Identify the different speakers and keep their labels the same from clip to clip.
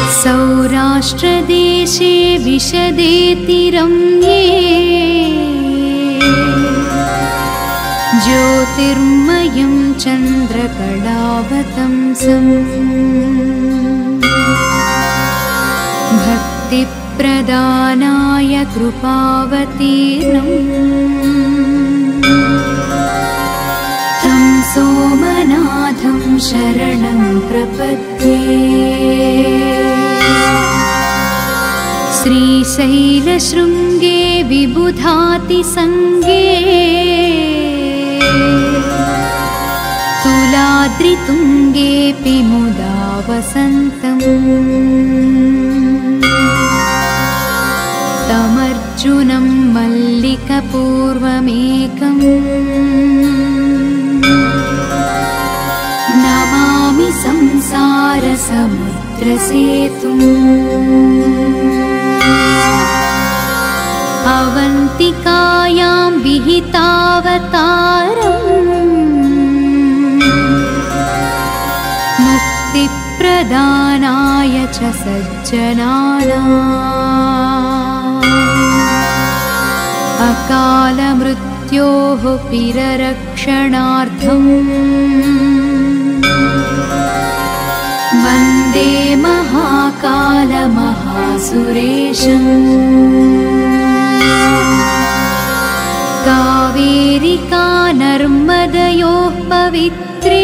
Speaker 1: सौराष्ट्रदेशे विशदेति रम्ये ज्योतिर्मयं चन्द्रकलावतंसम् भक्तिप्रदानाय कृपावतीर्णम् तं सोमनाथं शरणं प्रपद्ये। श्रीशैलशृङ्गे विबुधातिसङ्गे तुलाद्रितुङ्गेऽपि मुदा वसन्तम् तमर्जुनं मल्लिकपूर्वमेकम् नमामि संसारसमुद्रसेतुम्। अवन्तिकायां विहितावतारम् मुक्तिप्रदानाय च सज्जनानाम् अकालमृत्योः पिररक्षणार्थम् वन्दे महाकालमहासुरेशम्। कावेरिका नर्मदयोः पवित्रे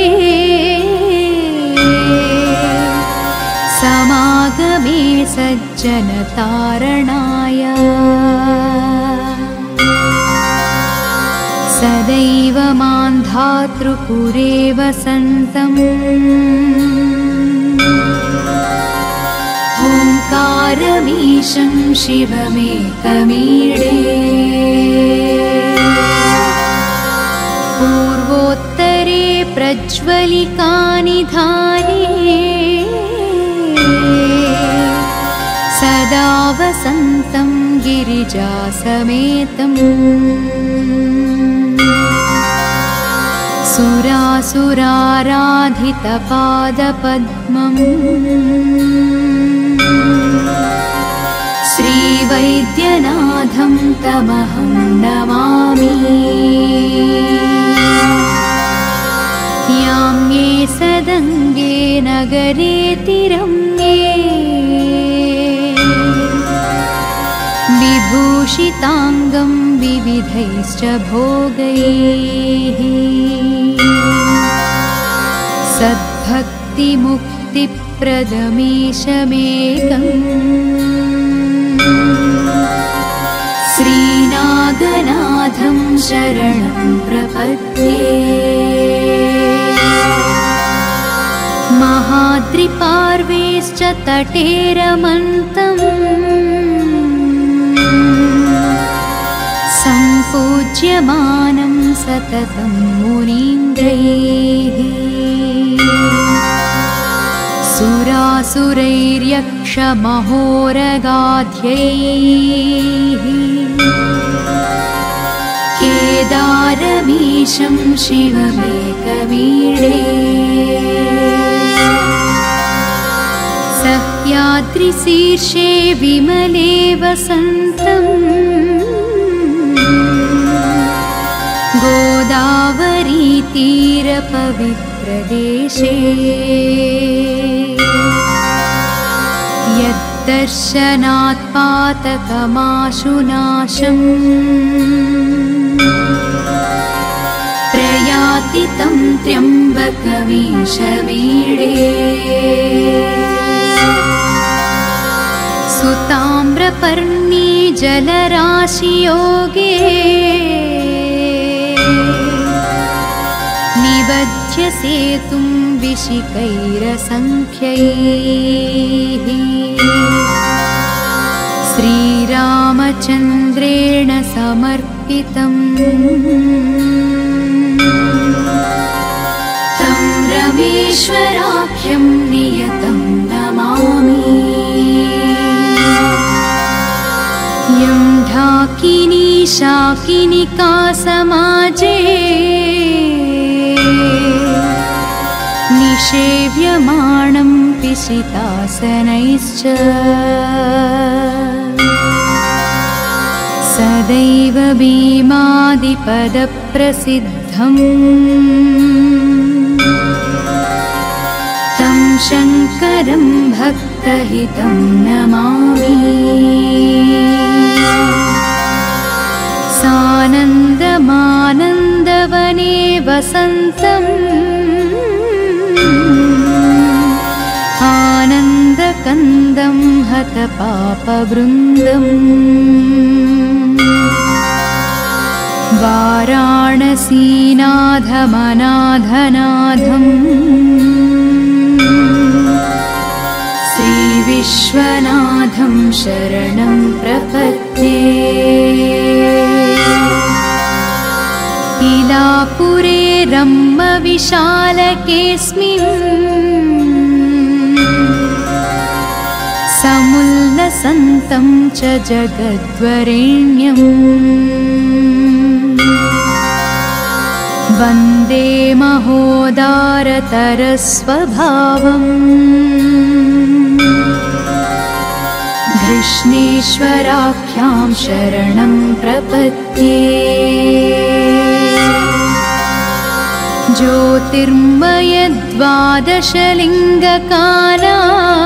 Speaker 1: समागमे सज्जनतारणाय सदैव मां धातृपुरे वसन्तम् ओङ्कारमीशं शिवमेकमीडे पूर्वोत्तरे प्रज्वलिकानिधाने सदा वसन्तं गिरिजासमेतम् सुरासुराराधितपादपद्मम् श्रीवैद्यनाथं तमहं नमामि। याम्ये सदङ्गे नगरेति रम्ये विभूषिताङ्गं विविधैश्च भोगैः सद्भक्तिमुक्तिप्रदमीशमेकम् श्रीनागनाथं शरणं प्रपद्ये। महाद्रिपार्वेश्च तटे रमन्तम् सम्पूज्यमानं सततं मुनीन्द्रैः सुरासुरैर्यक्षमहोरगाध्यैः केदारमीशं शिवमेकमीडे सह्याद्रिशीर्षे विमले वसन्तम् गोदावरीतीरपवित्रदेशे यद्दर्शनात् पातकमाशुनाशम् प्रयाति तं त्र्यम्बकमीशमीडे सुताम्रपर्णी जलराशियोगे निबध्य सेतुं विशिखैरसङ्ख्यैः श्रीरामचन्द्रेण समर्पितम् तं रमेश्वराख्यं नियतं नमामि। यं ढाकिनी शाकिनिका समाजे निषेव्यमाणं पिशितासनैश्च सदैव भीमादिपदप्रसिद्धम् तं शङ्करं भक्तहितं नमामि। सानन्दमानन्दवने वसन्तम् आनन्दकन्दं हतपापवृन्दम् वाराणसीनाथमनाथनाथम् श्रीविश्वनाथं शरणं प्रपद्ये। इलापुरे रम्मविशालकेऽस्मिन् समुल्लसन्तं च जगद्वरेण्यम् वन्दे महोदारतरस्वभावम् कृष्णेश्वराख्यां शरणं प्रपद्ये। ज्योतिर्मयद्वादशलिङ्गकाला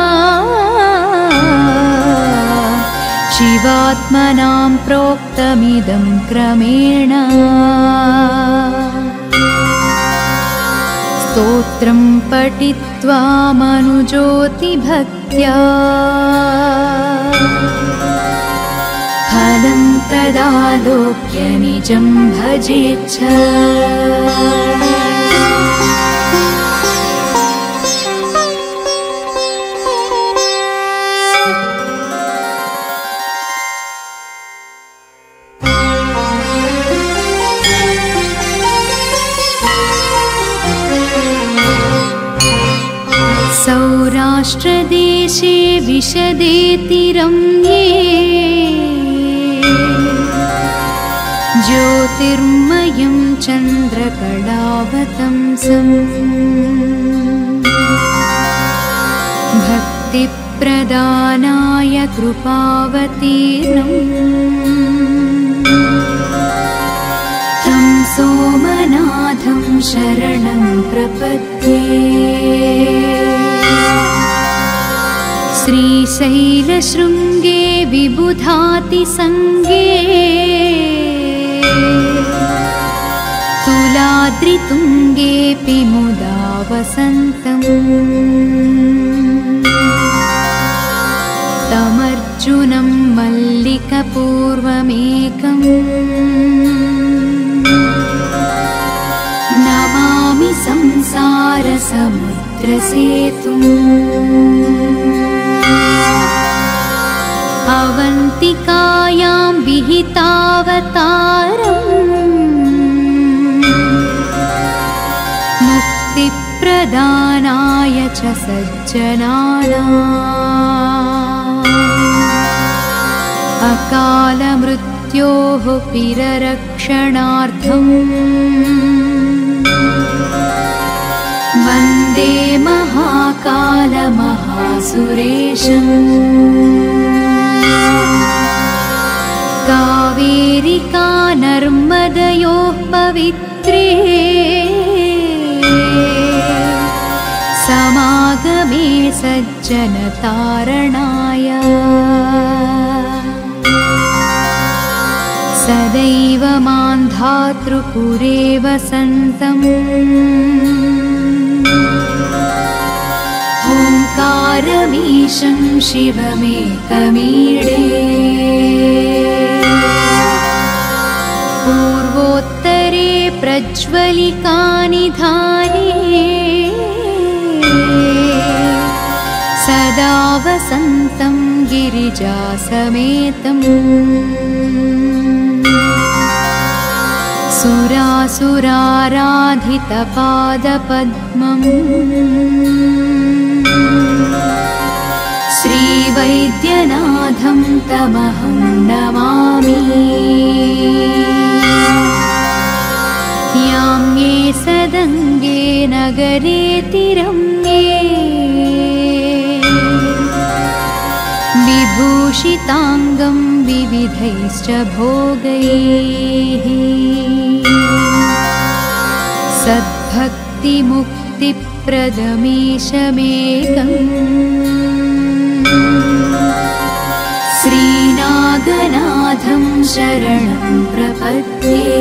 Speaker 1: शिवात्मनां प्रोक्तमिदं क्रमेण स्तोत्रं पठित्वा मनुज्योतिभक्त्या फलं तदालोक्य निजं भजेच्छ। सौराष्ट्रदेशे विशदेतिरम्ये ज्योतिर्मयं चन्द्रकलावतंसम् भक्तिप्रदानाय कृपावतीर्णम् तं सोमनाथं शरणं प्रपद्ये। श्रीशैलशृङ्गे विबुधातिसङ्गे तुलाद्रितुङ्गेऽपि मुदा वसन्तम् तमर्जुनं मल्लिकपूर्वमेकम् नमामि संसारसमुद्रसेतुम् अवन्तिकायां विहितावतारम् मुक्तिप्रदानाय च सज्जनानाम् अकालमृत्योः पिररक्षणार्थम् वन्दे महाकालमहासुरेशम्। कावेरिका नर्मदयोः पवित्रे समागमे सज्जनतारणाय सदैव मां धातृपुरे वसन्तम् ओङ्कारमीशं शिवमेकमीडे पूर्वोत्तरे प्रज्वलिकानिधाने सदा वसन्तं गिरिजासमेतम् सुरासुराराधितपादपद्मम् श्रीवैद्यनाथं तमहं नमामि। याम्ये सदङ्गे नगरे तिरम्ये विभूषिताङ्गं विविधैश्च भोगैः सद्भक्तिमुक्तिप्रदमेशमेकम् श्रीनागनाथं शरणं प्रपद्ये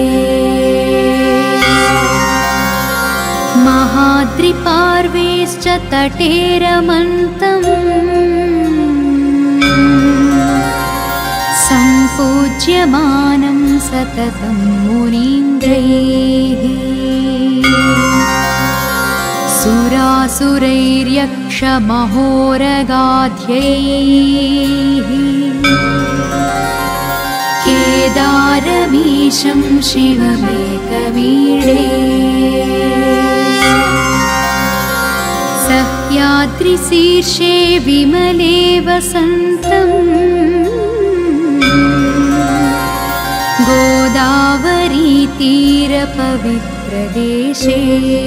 Speaker 1: महाद्रिपार्वेश्च तटे रमन्तम् सम्पूज्यमानं सततं मुनीन्द्रैः सुरासुरैर्यक्षमहोरगाध्यैः केदारमीशं शिवमेकवीडे सह्याद्रिशीर्षे विमले वसन्तम् गोदावरीतीरपवित्रदेशे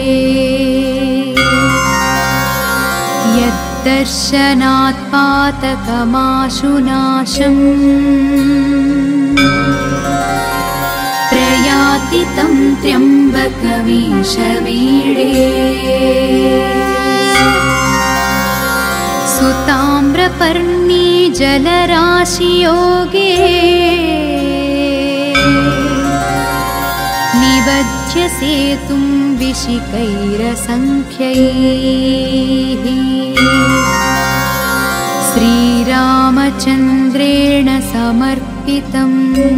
Speaker 1: यद्दर्शनात् पातकमाशुनाशम् प्रयाति तं त्र्यम्बकमीशवीडे सुताम्रपर्णी जलराशियोगे निबध्य सेतुं विशिखैरसङ्ख्यैः श्रीरामचन्द्रेण समर्पितम्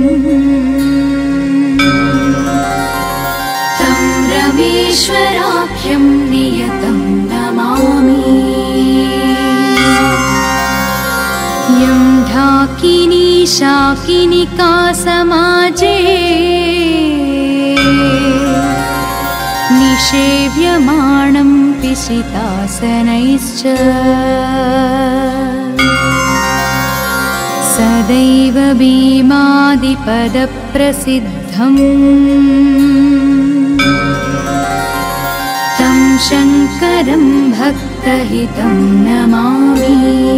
Speaker 1: तं रमेश्वराख्यं नियतं नमामि यं ढाकिनी शाकिनिका समाजे निषेव्यमाणं पिशितासनैश्च सदैव भीमादिपदप्रसिद्धम् तं शङ्करं भक्तहितं नमामि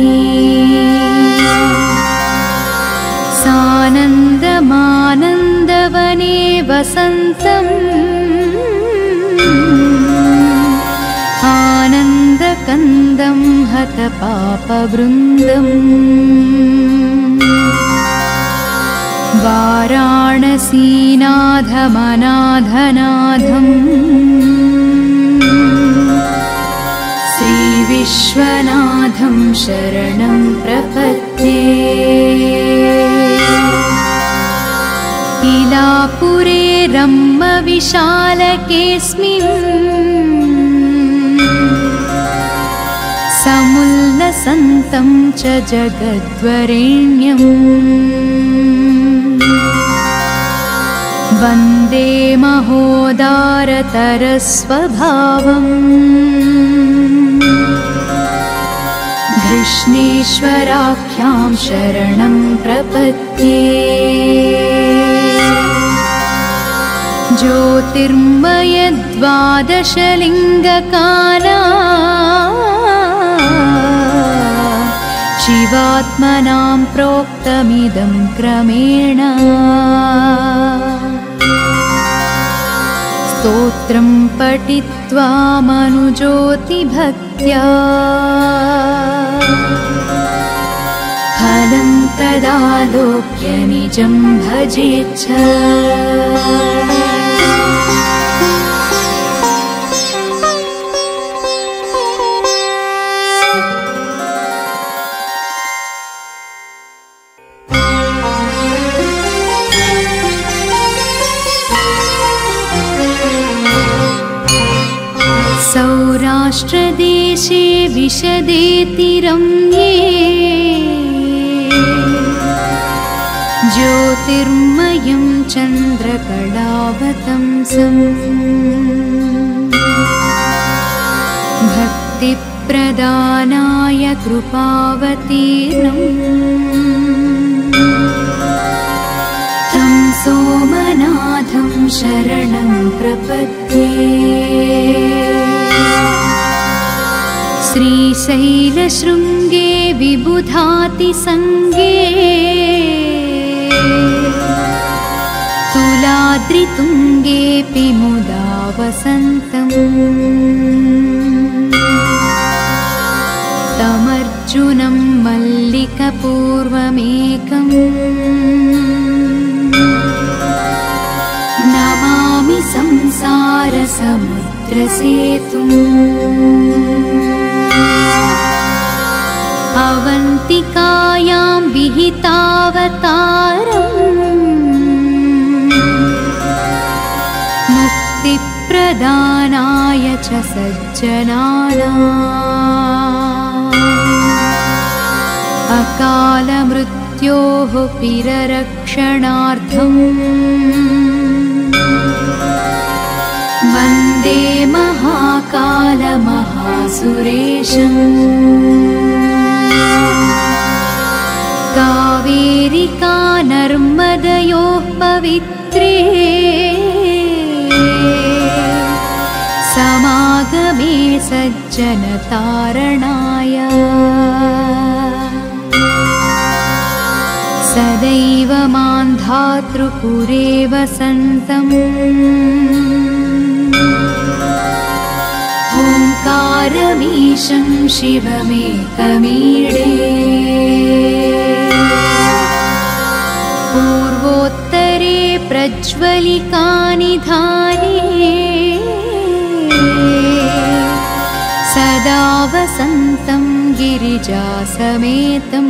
Speaker 1: सानन्दमानन्दवने वसन्तम् आनन्दकन्दं हतपापवृन्दम् वाराणसीनाथमनाथनाथम् श्रीविश्वनाथं शरणं प्रपद्ये इलापुरे रम्मविशालकेऽस्मिन् समुल्लसन्तं च जगद्वरेण्यम् वन्दे महोदारतरस्वभावम् कृष्णेश्वराख्यां शरणं प्रपद्ये ज्योतिर्मयद्वादशलिङ्गकाला शिवात्मनां प्रोक्तमिदं क्रमेण स्तोत्रं पठित्वा मनुज्योतिभक्त्या फलं तदालोक्य निजं भजेच्छ सौराष्ट्रदेशे विशदेति रम्ये ज्योतिर्मयं चन्द्रकलावतंसम् भक्तिप्रदानाय कृपावतीर्णम् तं सोमनाथं शरणं प्रपद्ये शैलशृङ्गे विबुधातिसङ्गे तुलाद्रितुङ्गेऽपि मुदा वसन्तम् तमर्जुनं मल्लिकपूर्वमेकम् नमामि संसारसमुद्रसेतुम् अवन्तिकायां विहितावतारम् मुक्तिप्रदानाय च सज्जनानाम् अकालमृत्योः पिररक्षणार्थम् वन्दे महाकालमहासुरेशम् कावेरिका नर्मदयोः पवित्रे समागमे सज्जनतारणाय सदैव मां धातृपुरे वसन्तम् ओङ्कारमीशं शिवमेकमीडे पूर्वोत्तरे प्रज्वलिकानिधाने सदा वसन्तं गिरिजासमेतम्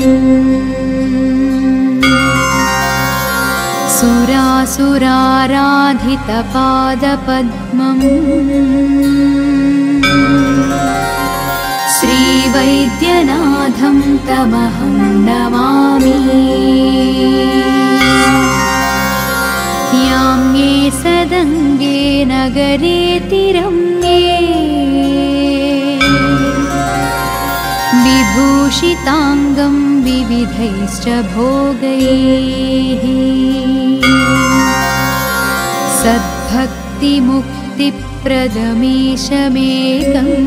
Speaker 1: सुरासुराराधितपादपद्मम् श्रीवैद्यनाथं तमहं नमामि याम्ये सदङ्गे नगरे तिरम्ये विभूषिताङ्गं विविधैश्च भोगैः सद्भक्तिमुक्तिप्रदमीशमेकम्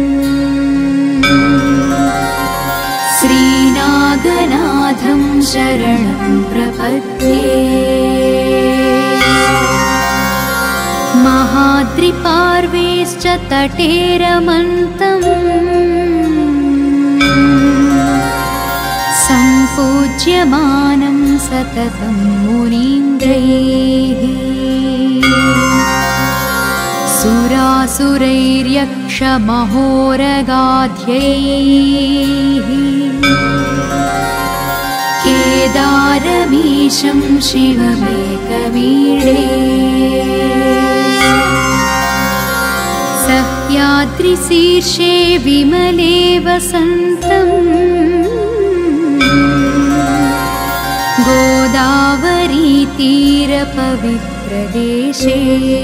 Speaker 1: श्रीनागनाथं शरणं प्रपद्ये महाद्रिपार्वेश्च तटे रमन्तम् सम्पूज्यमानं सततं मुनीन्द्रैः सुरासुरैर्यक्षमहोरगाध्यैः केदारमीशं शिवमेकमीडे सह्याद्रिशीर्षे विमले वसन्तम् गोदावरीतीरपवित्रदेशे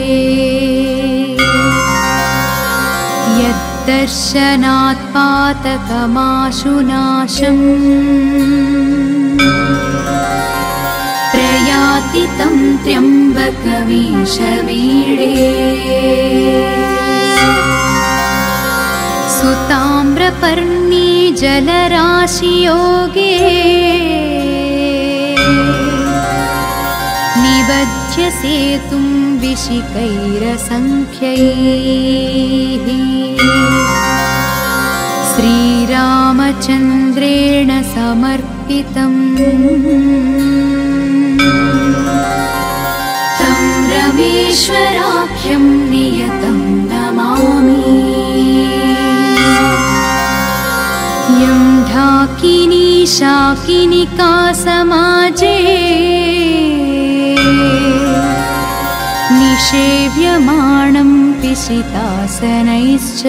Speaker 1: यद्दर्शनात् पातकमाशुनाशम् प्रयाति तं त्र्यम्बकमीशमीडे सुताम्रपर्णी जलराशियोगे निबध्य सेतुं विशिखैरसङ्ख्यैः श्रीरामचन्द्रेण समर्पितम् तं रमेश्वराख्यं नियतं नमामि यं ढाकिनी शाकिनिका समाजे निषेव्यमाणं पिशितासनैश्च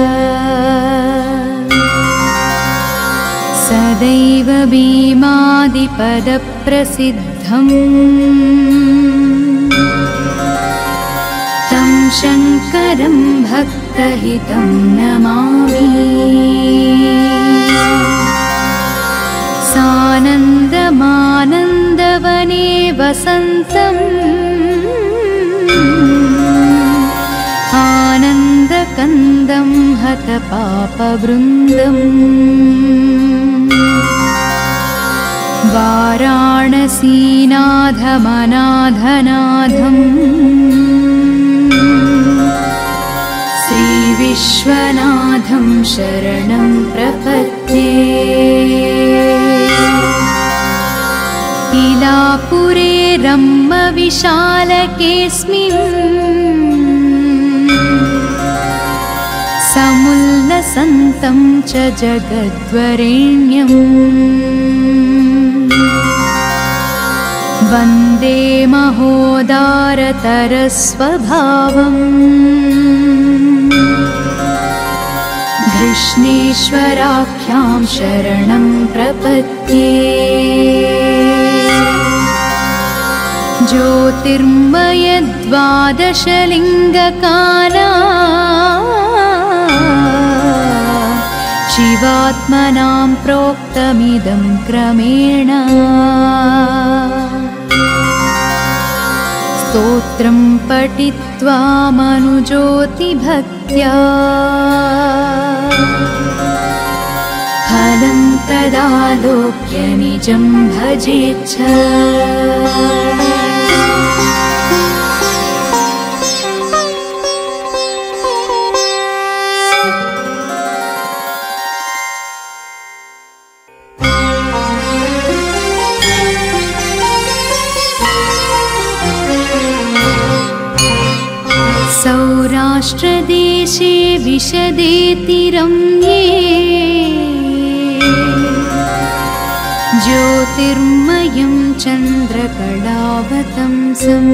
Speaker 1: सदैव भीमादिपदप्रसिद्धम् तं शङ्करं भक्तहितं नमामि सानन्दमानन्दवने वसन्तम् आनन्दकन्दं हतपापवृन्दम् वाराणसीनाथमनाथनाथम् श्रीविश्वनाथं शरणं प्रपद्ये। इलापुरे रम्मविशालकेऽस्मिन् समुल्लसन्तं च जगद्वरेण्यम् वन्दे महोदारतरस्वभावम् कृष्णेश्वराख्यां शरणं प्रपद्ये। ज्योतिर्मयद्वादशलिङ्गकाला शिवात्मनां प्रोक्तमिदं क्रमेण स्तोत्रं पठित्वा मनुज्योतिभक्त्या फलं तदालोक्य निजं भजेच्छ। सौराष्ट्रदेशे विशदेति रम्ये ज्योतिर्मयं चन्द्रकलावतंसम्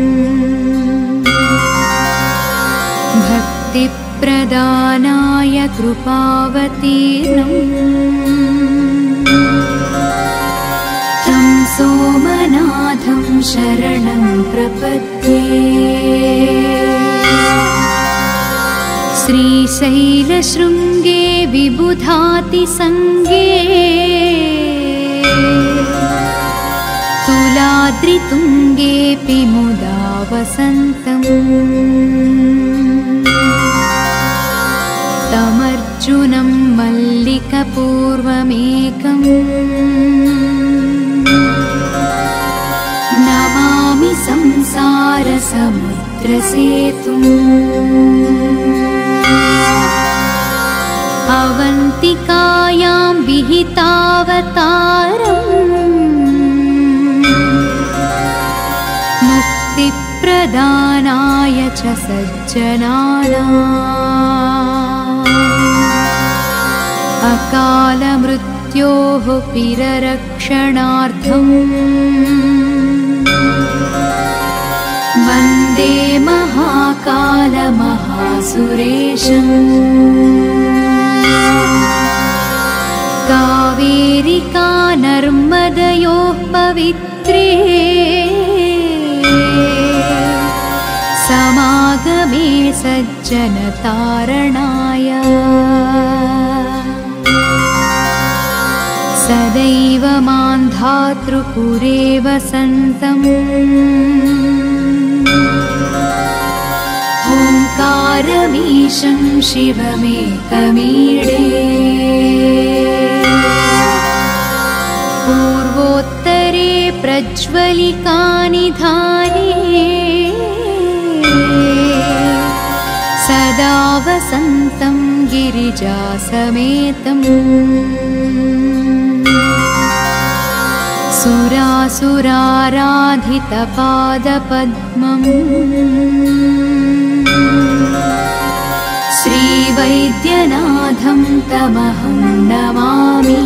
Speaker 1: भक्तिप्रदानाय कृपावतीर्णम् तं सोमनाथं शरणं प्रपद्ये। श्रीशैलशृङ्गे विबुधातिसङ्गे तुलाद्रितुङ्गेऽपि मुदा वसन्तम् तमर्जुनं मल्लिकपूर्वमेकम् नमामि संसारसमुद्रसेतुम् अवन्तिकायां विहितावतारम् मुक्तिप्रदानाय च सज्जनानाम् अकालमृत्योः पिररक्षणार्थम् वन्दे महाकालमहासुरेशम्। कावेरिका नर्मदयोः पवित्रे समागमे सज्जनतारणाय सदैव मां धातृपुरे वसन्तम् ओङ्कारमीशं शिवमेकमीडे पूर्वोत्तरे प्रज्वलिकानिधाने सदा वसन्तं गिरिजासमेतम् सुरासुराराधितपादपद्मम् श्रीवैद्यनाथं तमहं नमामि।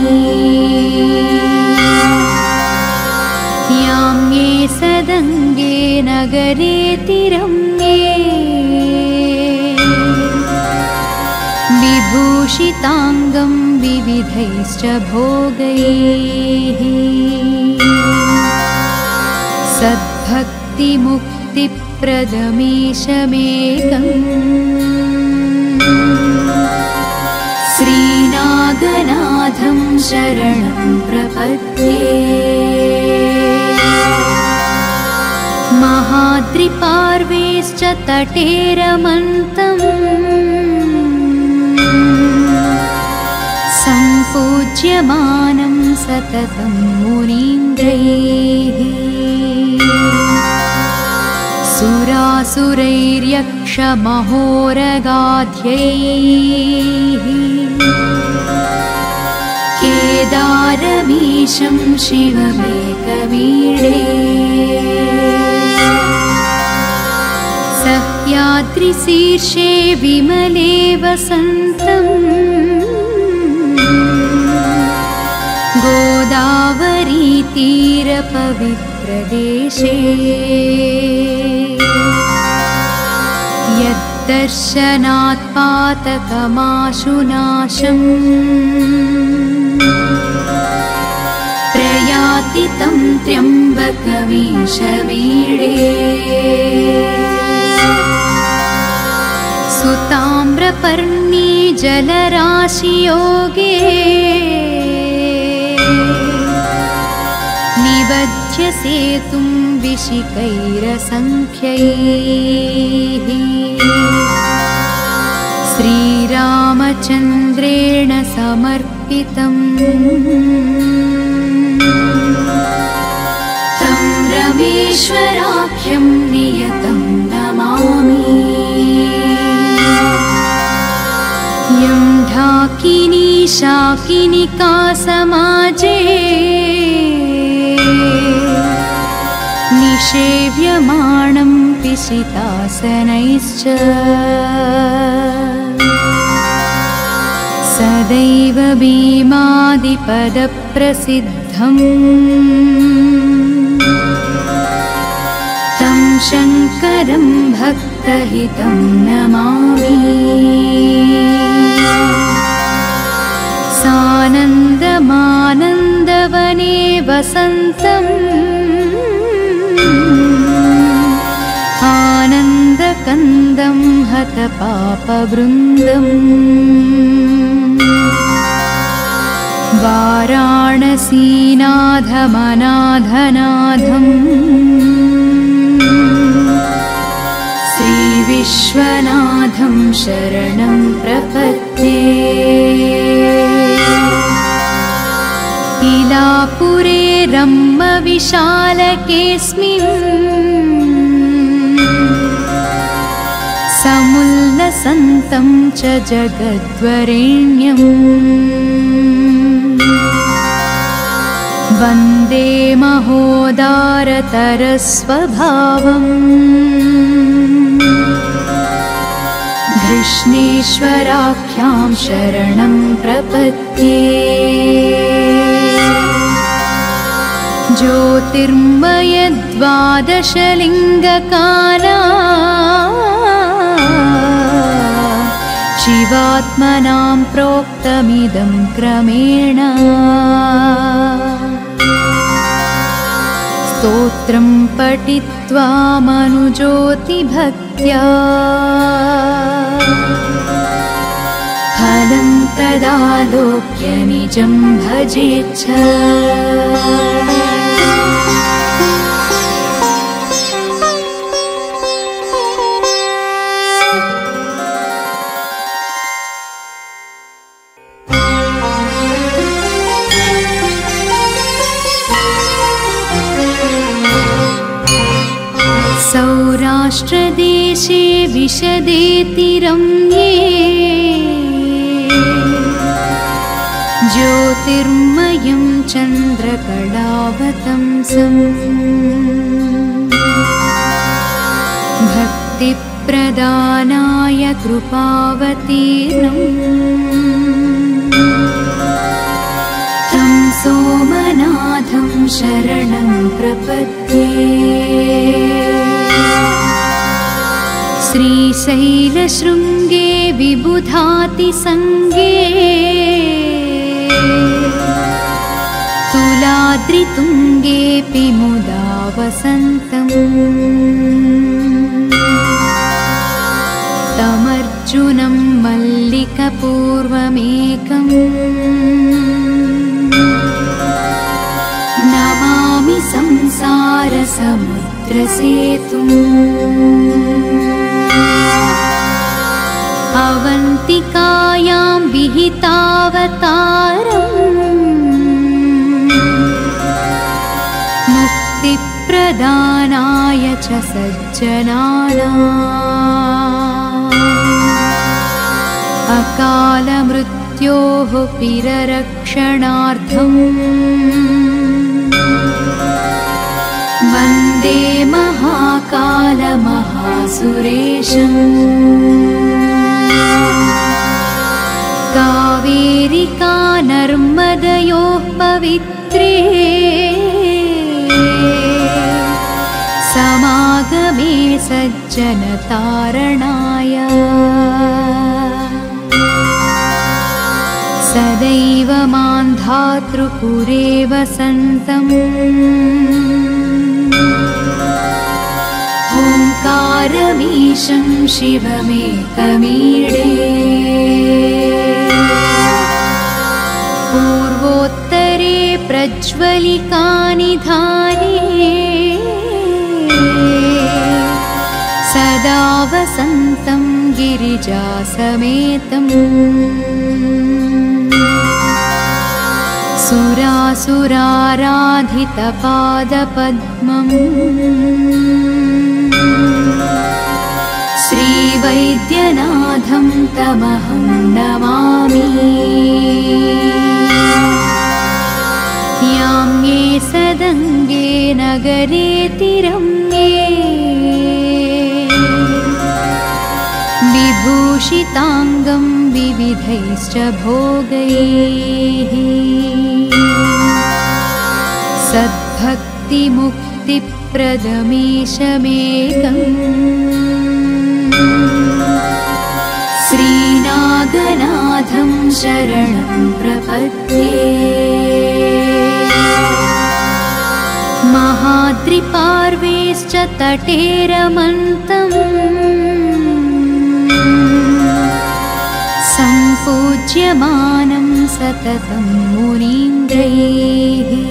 Speaker 1: याम्ये सदङ्गे नगरेति रम्ये विभूषिताङ्गं विविधैश्च भोगैः सद्भक्तिमुक्तिप्रदमीशमेकम् श्रीनागनाथं शरणं प्रपद्ये। महाद्रिपार्वेश्च तटे रमन्तम् पूज्यमानं सततं मुनीन्द्रैः सुरासुरैर्यक्षमहोरगाध्यैः केदारमीशं शिवमेकवीडे सह्याद्रिशीर्षे विमले वसन्तम् गोदावरीतीरपवित्रदेशे यद्दर्शनात् पातकमाशुनाशम् प्रयाति तं त्र्यम्बकमीशवीडे सुताम्रपर्णी जलराशियोगे निबध्य सेतुं विशिखैरसङ्ख्यैः श्रीरामचन्द्रेण समर्पितम् तं रमेश्वराख्यं नियतं नमामि यं ढाकिनी शाकिनिका समाजे निषेव्यमाणं पिशितासनैश्च सदैव भीमादिपदप्रसिद्धम् तं शङ्करं भक्तहितं नमामि सानन्दमानन्दवने वसन्तम् आनन्दकन्दं हतपापवृन्दम् वाराणसीनाथमनाथनाथम् श्रीविश्वनाथं शरणं प्रपद्ये इलापुरे रम्मविशालकेऽस्मिन् समुल्लसन्तं च जगद्वरेण्यम् वन्दे महोदारतरस्वभावम् कृष्णेश्वराख्यां शरणं प्रपद्ये ज्योतिर्मयद्वादशलिङ्गकाला शिवात्मनां प्रोक्तमिदं क्रमेण स्तोत्रं पठित्वा मनुज्योतिभक्त्या फलं तदालोक्य निजं भजेच्छ सौराष्ट्रदेशे विशदे रम्ये ज्योतिर्मयं चन्द्रकलावतंसम् भक्तिप्रदानाय कृपावतीर्णम् तं सोमनाथं शरणं प्रपद्ये श्रीशैलशृङ्गे विबुधातिसङ्गे तुलाद्रितुङ्गेऽपि मुदा वसन्तम् तमर्जुनं मल्लिकपूर्वमेकम् नमामि संसारसमुद्रसेतुम् अवन्तिकायां विहितावतारम् मुक्तिप्रदानाय च सज्जनानाम् अकालमृत्योः पिररक्षणार्थम् वन्दे महाकालमहासुरेशम् कावेरिका नर्मदयोः पवित्रे समागमे सज्जनतारणाय सदैव मां धातृपुरे वसन्तम् ओङ्कारमीशं शिवमेकमीडे पूर्वोत्तरे प्रज्वलिकानिधाने सदा वसन्तं गिरिजासमेतम् सुरासुराराधितपादपद्मम् श्रीवैद्यनाथं तमहं नमामि याम्ये सदङ्गे नगरे तिरम्ये विभूषिताङ्गं विविधैश्च भोगैः सद्भक्तिमुक्तिप्रदमीशमेकम् श्रीनागनाथं शरणं प्रपद्ये महाद्रिपार्वेश्च तटे रमन्तम् सम्पूज्यमानं सततं मुनीन्द्रैः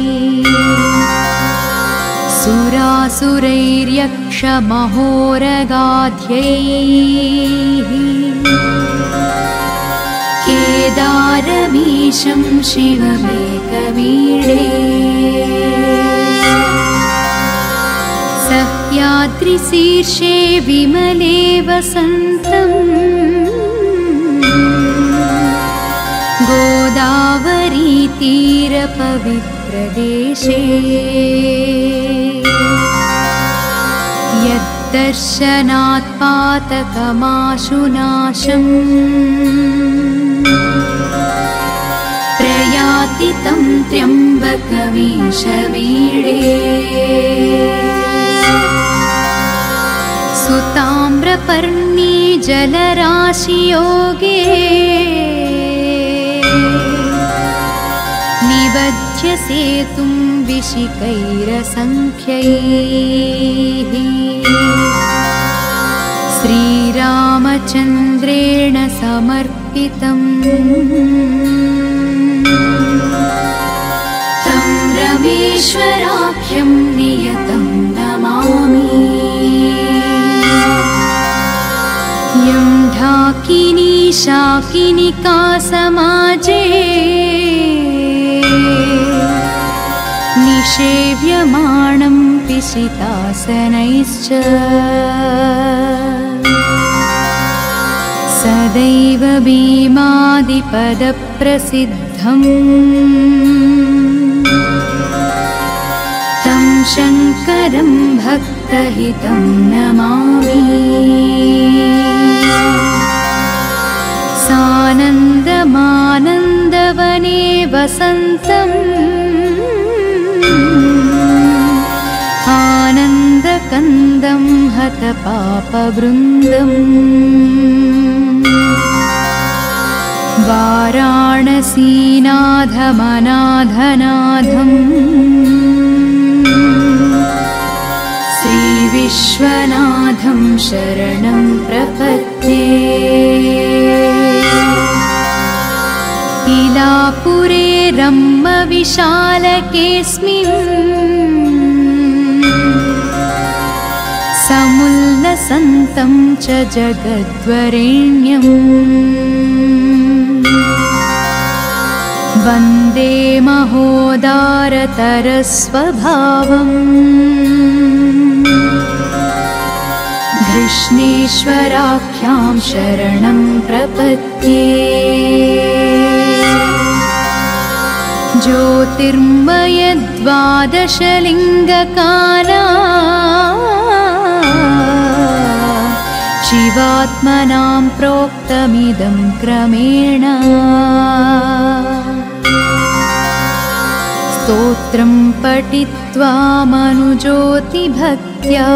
Speaker 1: सुरासुरैर्यक्षमहोरगाध्यैः केदारमीशं शिवमेकमीडे सह्याद्रिशीर्षे विमले वसन्तम् गोदावरीतीरपवित्रदेशे यद्दर्शनात् पातकमाशुनाशम् प्रयाति तं त्र्यम्बकमीशमीडे सुताम्रपर्णी जलराशियोगे निबध्य सेतुं विशिखैरसङ्ख्यैः श्रीरामचन्द्रेण समर्पितम् तं रमेश्वराख्यं नियतं नमामि यं ढाकिनी शाकिनिका समाजे निषेव्यमाणं पिशितासनैश्च सदैव भीमादिपदप्रसिद्धम् तं शङ्करं भक्तहितं नमामि सानन्दमानन्दवने वसन्तम् आनन्दकन्दं हतपापवृन्दम् वाराणसीनाथमनाथनाथम् श्रीविश्वनाथं शरणं प्रपद्ये इलापुरे रम्मविशालकेऽस्मिन् समुल्लस सन्तं च जगद्वरेण्यम् वन्दे महोदारतरस्वभावम् कृष्णेश्वराख्यां शरणं प्रपद्ये ज्योतिर्मयद्वादशलिङ्गकाला शिवात्मनां प्रोक्तमिदं क्रमेण स्तोत्रं पठित्वा मनुज्योतिभक्त्या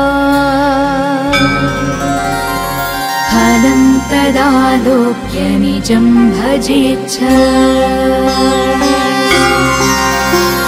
Speaker 1: फलं तदालोक्य निजं भजेच्छ